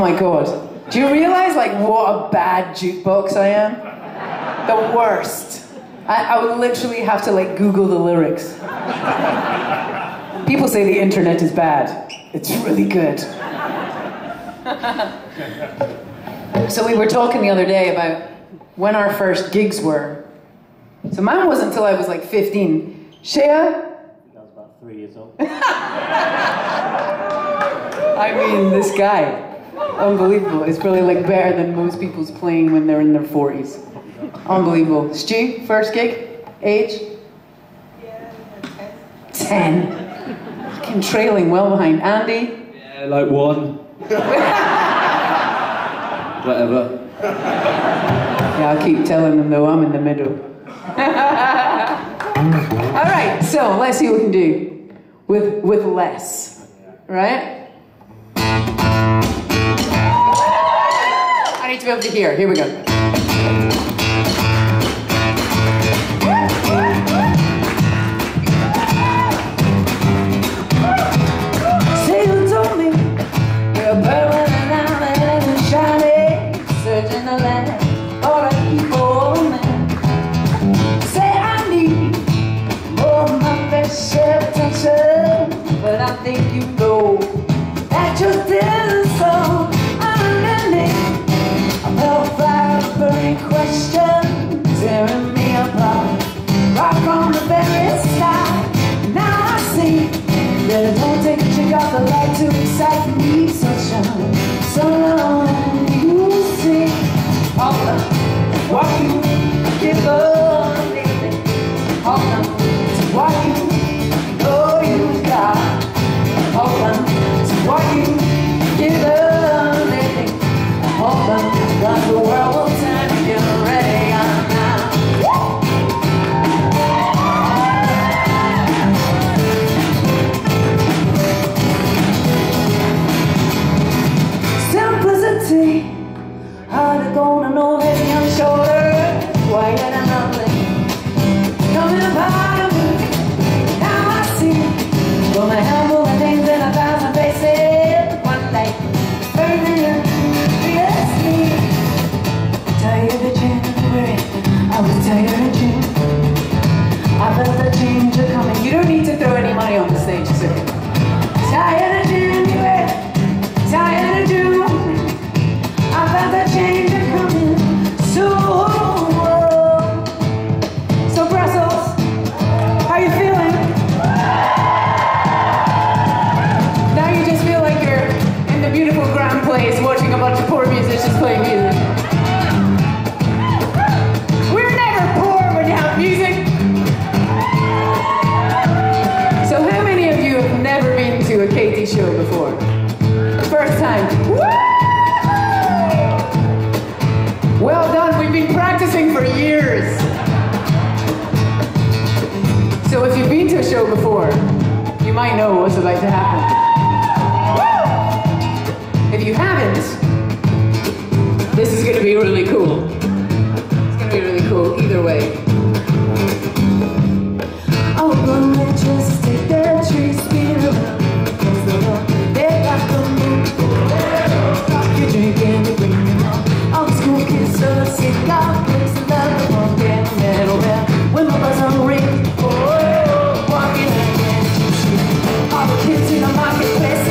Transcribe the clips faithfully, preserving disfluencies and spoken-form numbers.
my God. Do you realize, like, what a bad jukebox I am? The worst. I, I would literally have to, like, Google the lyrics. People say the internet is bad. It's really good. So we were talking the other day about when our first gigs were. So mine wasn't until I was like fifteen. Shea? I was about three years old. I mean, this guy. Unbelievable. It's probably like better than most people's playing when they're in their forties. Unbelievable. Stu, first gig? Age? Yeah, ten. Fucking trailing well behind. Andy? Yeah, like one. Whatever. Yeah, I'll keep telling them though, I'm in the middle. Alright, so let's see what we can do with, with less. Right? I need to be able to hear. Here we go. Say you told me you're burning out and shining, searching the land for a people man. Say I need more of my fair share of attention, but I think you know that just isn't so. Burning question, tearing me apart, right from the very start. Now I see that it don't take a trick off the light to excite me. So shine, so long, you see all the what you give up lately, all the what you know you got, all the what you give up lately, all the got the world will turn to get ready on now. Simplicity, hard to go to know that I'm shorter, quiet and lovely, coming up out of me. Now I see, gonna handle the things in a thousand faces one day. Burning, yes me. Tired of January, I was tired of June. I felt the change are coming. You don't need to throw any money on the stage, it's okay. Tired of January, tired of June. I felt the change are coming soon. So Brussels, how you feeling? Now you just feel like you're in the beautiful grand place watching a bunch of poor musicians play music. Music. So how many of you have never been to a Katie show before? First time. Woo! Well done, we've been practicing for years. So if you've been to a show before, you might know what's about to happen. Woo! If you haven't, this is going to be really cool. It's going to be really cool either way. All the witches take their trees, spin around, cause the road, they got the moon. You drink and you bring them on. All the school kids so sick, God breaks the love of one damn metal bell. When my buzz on ring, oh, walking again to see all the kids in the marketplace.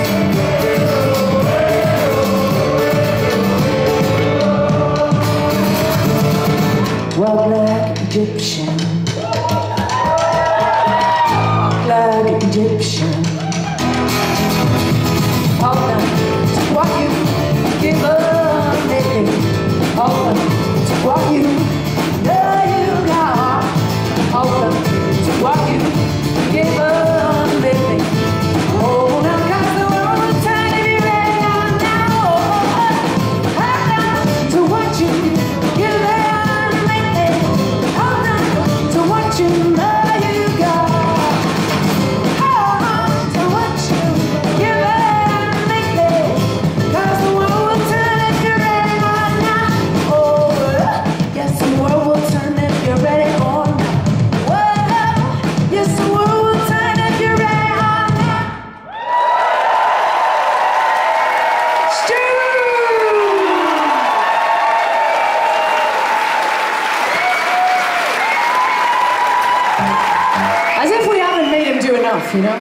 Well, black Egyptian, like Egyptian. All them to what you give up lately. All them to what you know you got. All them to what you give up lately. Oh, now cause the world is trying to be ready on now. Hold on to what you give up lately. Hold on to what you know. Yes, you know?